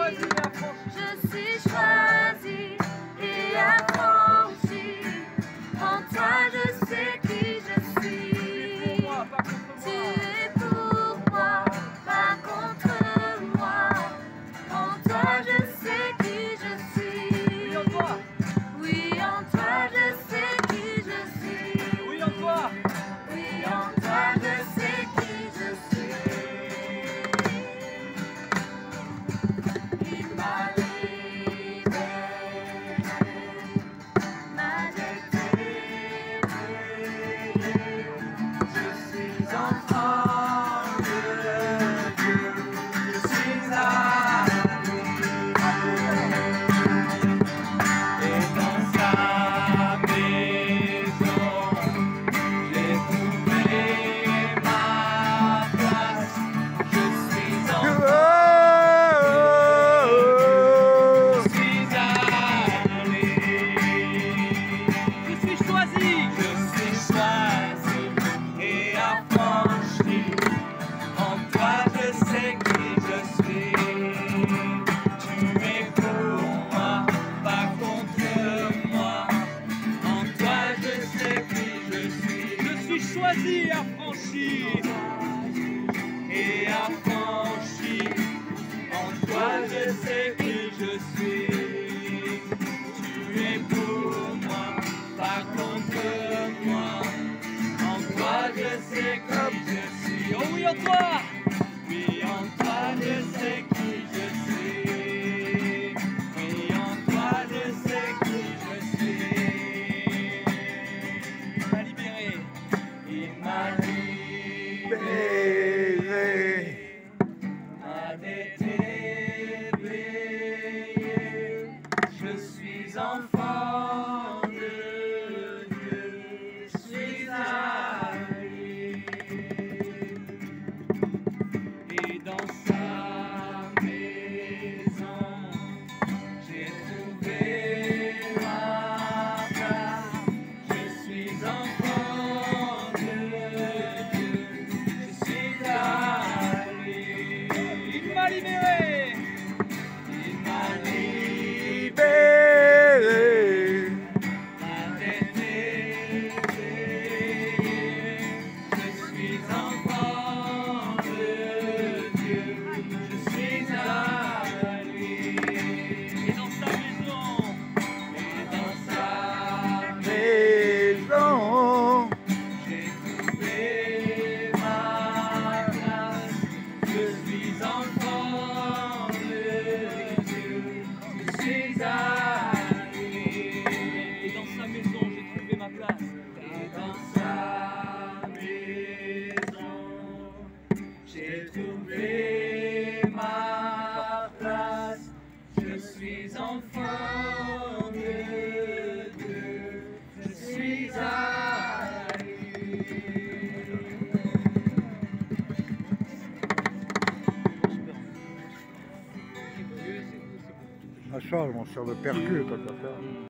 Je suis choisie et affranchie. En toi je sais qui je suis. Tu es pour moi, pas contre moi. En toi je sais qui je suis. Oui, en toi je sais qui je suis. Oui, en toi. Oui, en toi je sais qui je suis. Il m'a libérée, m'a délivrée. Je suis enfant de Dieu. Je suis à Et dans sa maison, j'ai trouvé ma place. Je suis enfant. Je suis allé. Je suis choisi. Je suis choisi et affranchi. En toi je sais qui je suis. Tu es pour moi, pas contre moi. En toi je sais qui je suis. Je suis choisi et affranchi. Et affranchi. En toi je sais qui je suis. Tu es pour moi, pas contre moi. En toi je sais qui je suis. Oh oui, en toi. Oui, en toi je sais qui je suis. Oui, en toi je sais qui je suis. Il m'a libéré. Il m'a libéré. M'a délivré. Je suis enfant de Dieu. Je suis à lui. Et dans sa maison, j'ai trouvé ma place. Je suis enfant de Dieu. Je suis à lui. Il m'a libéré. Il m'a libéré. M'a délivré. Je suis enfant de Dieu. Je suis à lui. Et dans sa maison. Et dans sa maison. J'ai trouvé ma place. Je suis enfant de Dieu. Je suis à lui. Et dans sa maison, j'ai trouvé ma place. Et dans sa maison, j'ai trouvé ma place. Je suis enfant de Dieu. Je suis à lui. Ah ça, on sert de percu, tant qu'à faire.